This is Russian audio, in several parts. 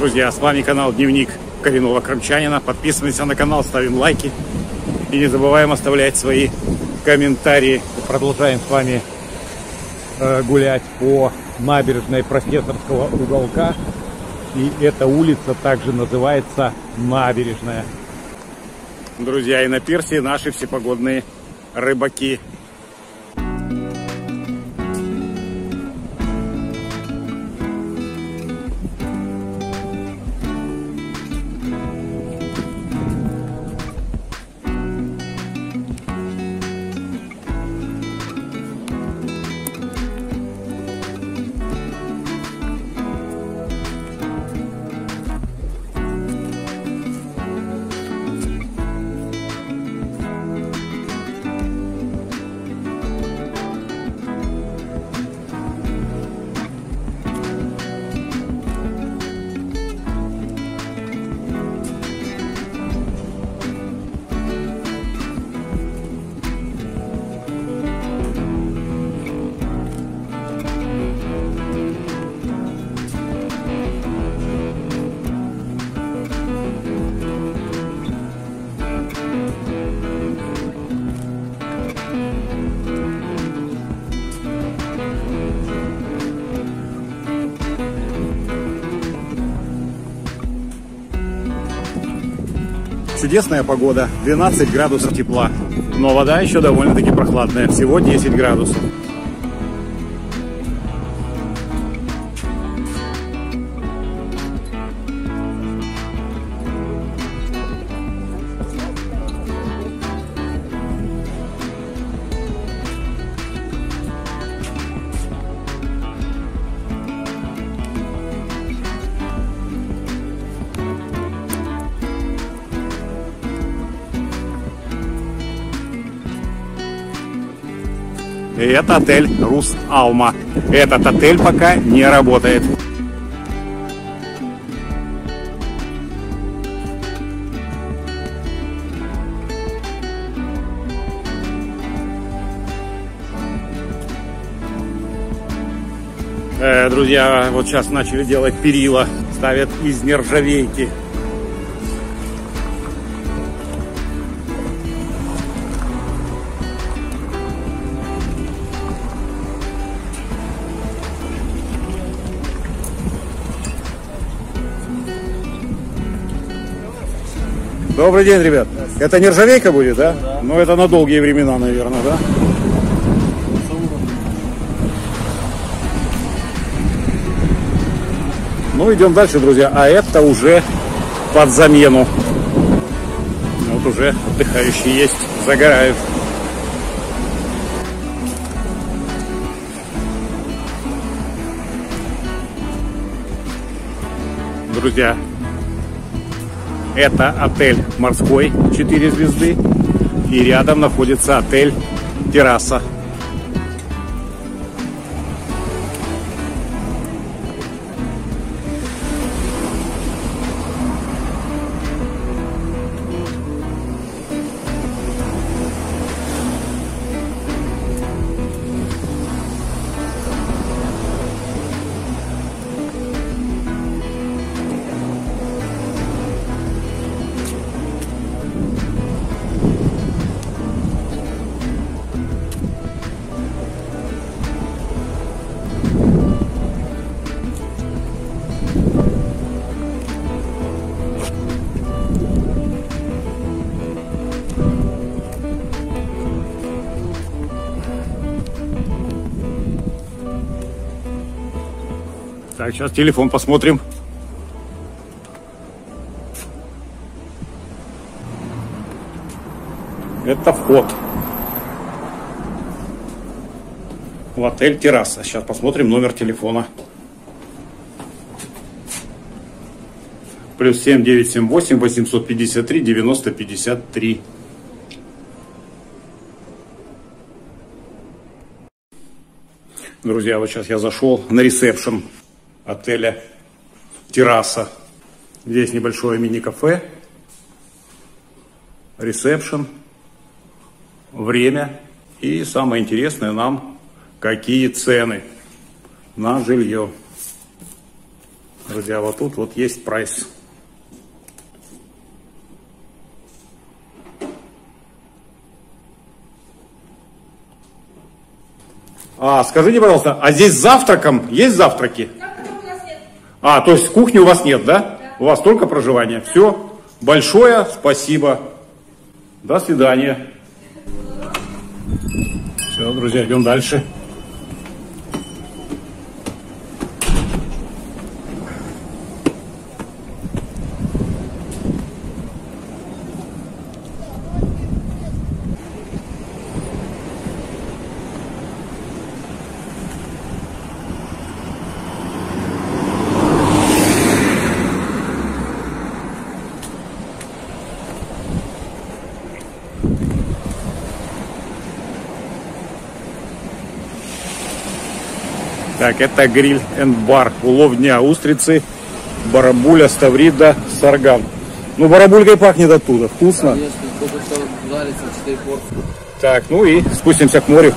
Друзья, с вами канал Дневник коренного крымчанина. Подписываемся на канал, ставим лайки и не забываем оставлять свои комментарии. Продолжаем с вами гулять по набережной Профессорского уголка. И эта улица также называется Набережная. Друзья, и на пирсе наши всепогодные рыбаки. Чудесная погода, 12 градусов тепла, но вода еще довольно-таки прохладная, всего 10 градусов. И это отель Рус-Алма. Этот отель пока не работает. Друзья, вот сейчас начали делать перила, ставят из нержавейки. Добрый день, ребят. Это нержавейка будет, да? Да. Ну, это на долгие времена, наверное, да? Ну, идем дальше, друзья. А это уже под замену. Вот уже отдыхающие есть, загорают. Друзья, это отель «Морской» 4 звезды. И рядом находится отель «Терраса». Так, сейчас телефон посмотрим. Это вход в отель «Терраса». Сейчас посмотрим номер телефона. +7 978 853 90 53. Друзья, вот сейчас я зашел на ресепшн отеля «Терраса». Здесь небольшое мини-кафе, ресепшн, время и самое интересное нам, какие цены на жилье. Друзья, вот тут вот есть прайс. Скажите, пожалуйста, а здесь с завтраком есть завтраки? Завтрака у нас нет. То есть кухни у вас нет, да? Да. У вас только проживание. Все. Большое спасибо. До свидания. Все, друзья, идем дальше. Так, это гриль энд бар. Улов дня. Устрицы, барабуля, ставрида, сарган. Ну, барабулькой пахнет оттуда. Вкусно. Конечно, только что жарится 4 порции. Так, ну и спустимся к морю.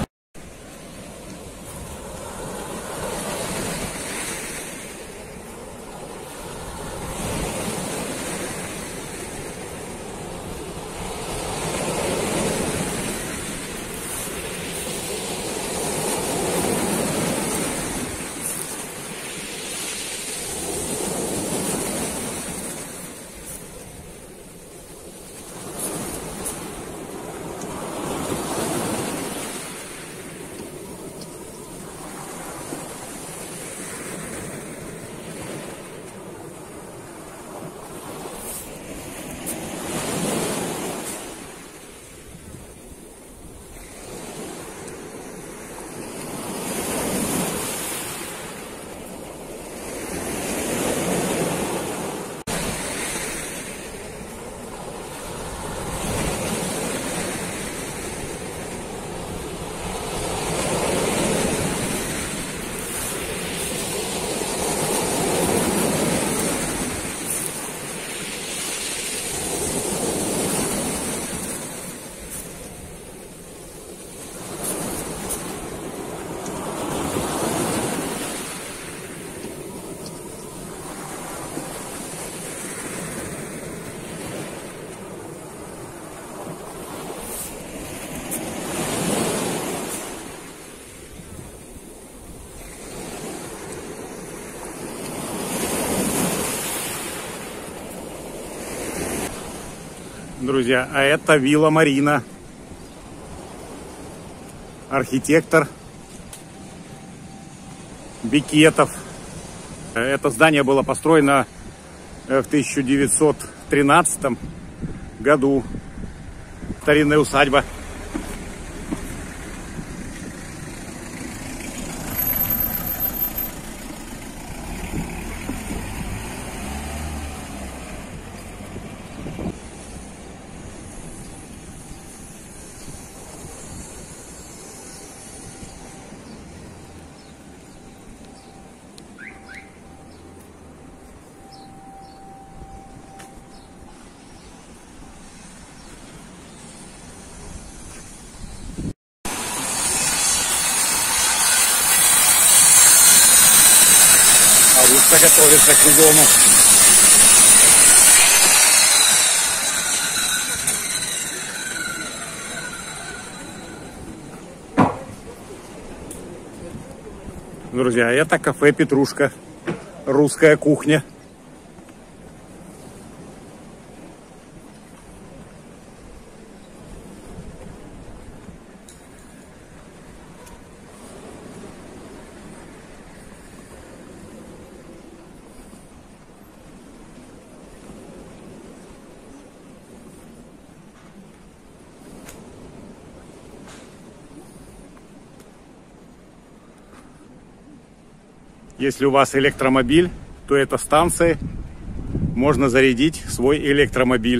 Друзья, а это вилла Марина. Архитектор Бекетов. Это здание было построено в 1913 году. Старинная усадьба. Русская готовится к сезону. Друзья, это кафе «Петрушка». Русская кухня. Если у вас электромобиль, то эта станция, можно зарядить свой электромобиль.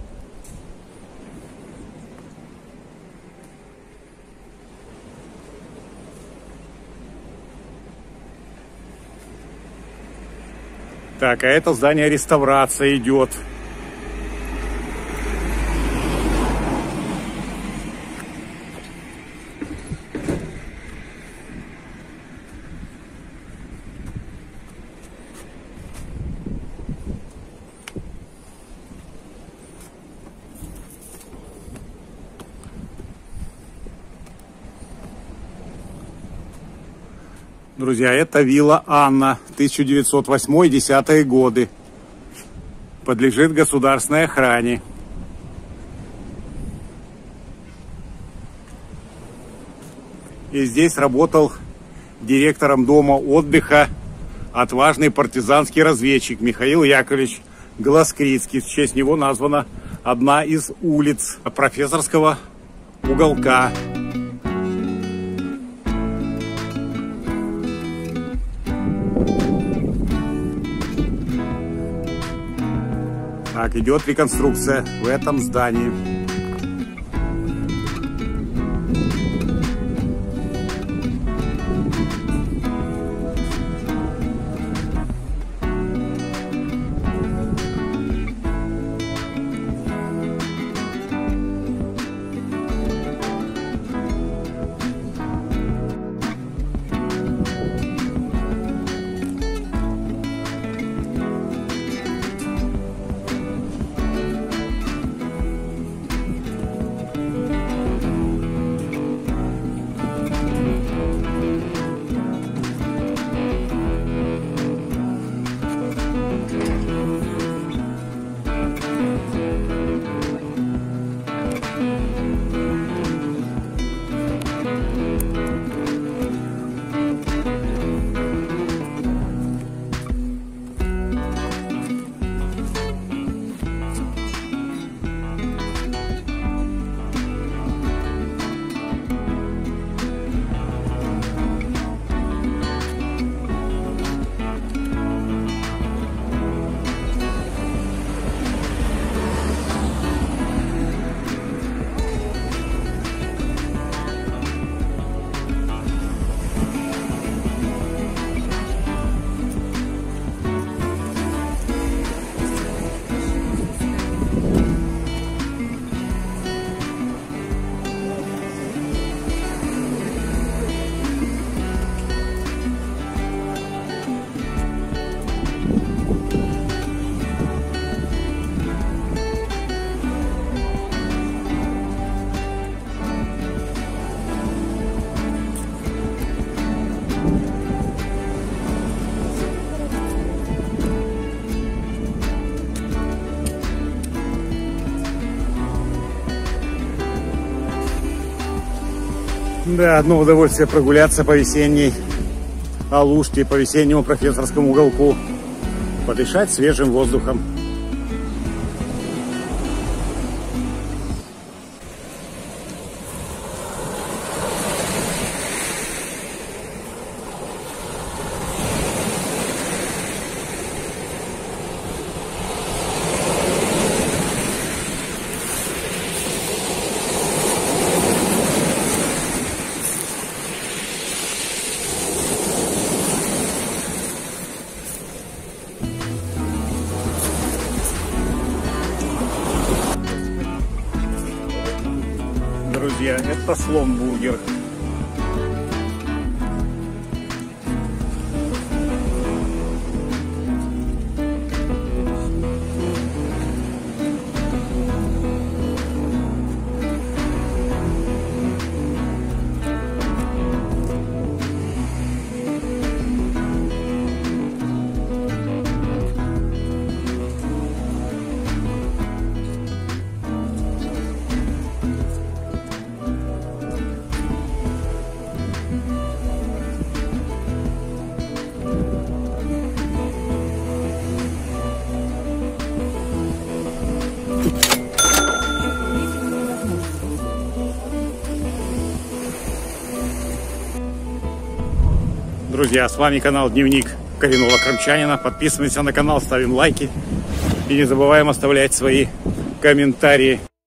Так, а это здание реставрация идет. Друзья, это вилла Анна, 1908-10 годы. Подлежит государственной охране. И здесь работал директором дома отдыха отважный партизанский разведчик Михаил Яковлевич Гласкрицкий. В честь него названа одна из улиц Профессорского уголка. Так, идет реконструкция в этом здании. Да, одно удовольствие прогуляться по весенней Алуште, по весеннему Профессорскому уголку, подышать свежим воздухом. Друзья, это Слон-бургер. Друзья, с вами канал Дневник коренного крымчанина. Подписываемся на канал, ставим лайки и не забываем оставлять свои комментарии.